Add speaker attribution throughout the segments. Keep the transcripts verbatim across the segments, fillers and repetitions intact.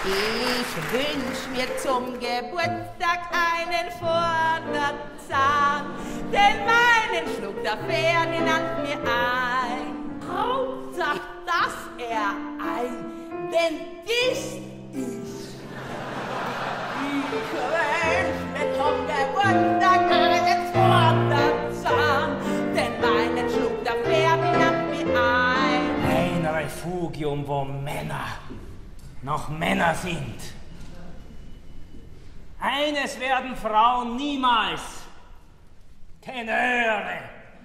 Speaker 1: Ich wünsch mir zum Geburtstag einen Vorderzahn, denn meinen schlug der Ferdinand mir ein. Hauptsache, dass er ein Dentist ist. Ich wünsch mir zum Geburtstag einen Vorderzahn, denn meinen schlug der Ferdinand mir ein.
Speaker 2: Ein Refugium, wo Männer noch Männer sind. Eines werden Frauen niemals: Tenöre.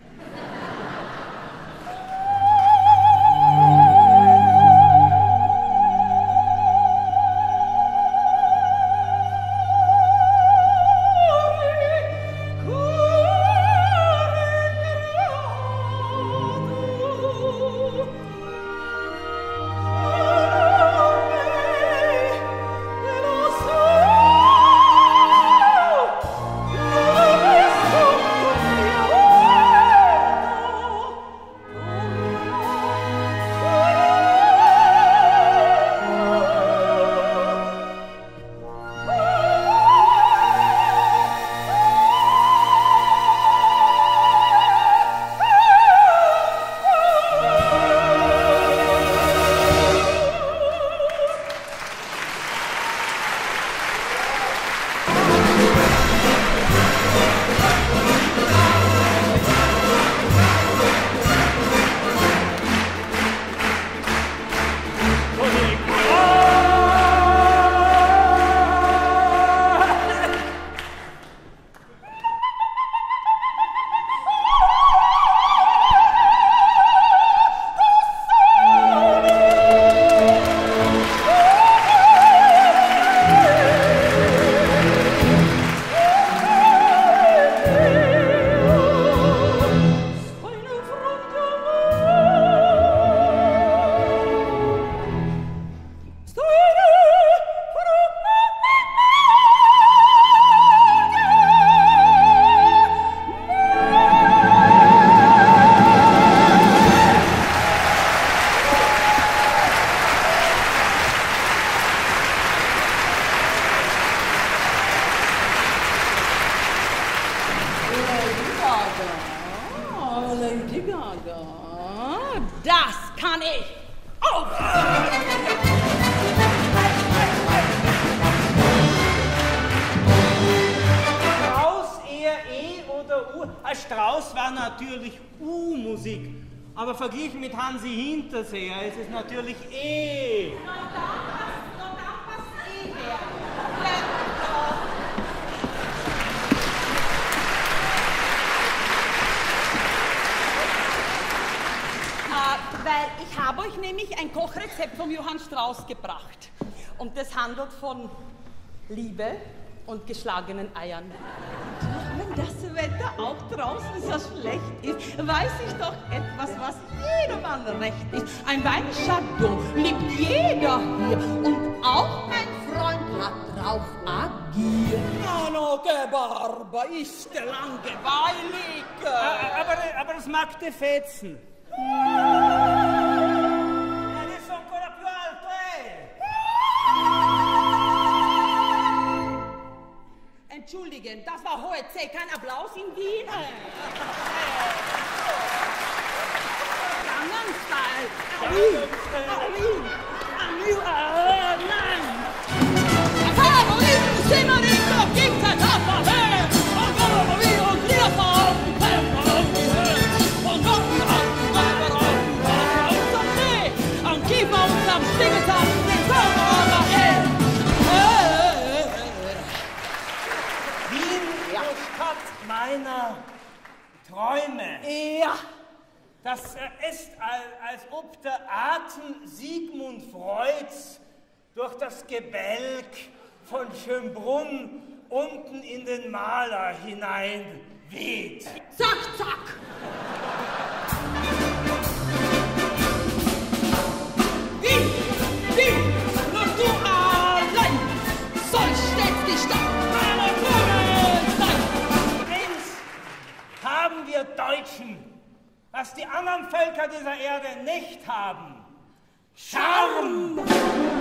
Speaker 2: Aber verglichen mit Hansi Hinterseher ist es natürlich eh.
Speaker 1: Na dann, na dann was eh her. äh, weil ich habe euch nämlich ein Kochrezept von Johann Strauss gebracht. Und das handelt von Liebe und geschlagenen Eiern. Wenn das Wetter auch draußen so schlecht ist, weiß ich doch etwas, was jedermann recht ist. Ein Weinchardon liebt jeder hier und auch mein Freund hat drauf agiert. Na, no, que barba, ist der langweilig.
Speaker 2: Aber, aber das mag der Fetzen. Adesso ancora più alto, eh!
Speaker 1: Entschuldigen, das war hohe C, kein Applaus in Wien. Gangnam Style. Wien. Wien. Nein. Favoriten, Simmerito, gibt ein Apparat. Und dann wir uns wieder fahren. Und dann am See, am Kiefer und am Stingetag, den Sommer aber hell.
Speaker 2: Stadt meiner Träume.
Speaker 1: Ja.
Speaker 2: Das ist, als ob der Atem Sigmund Freuds durch das Gebälk von Schönbrunn unten in den Maler hinein weht.
Speaker 1: Zack, zack. Wie, wie, nur du allein sollst stets die Stadt meiner Träume sein.
Speaker 2: Prinz, haben wir Deutschen, was die anderen Völker dieser Erde nicht haben: Charme!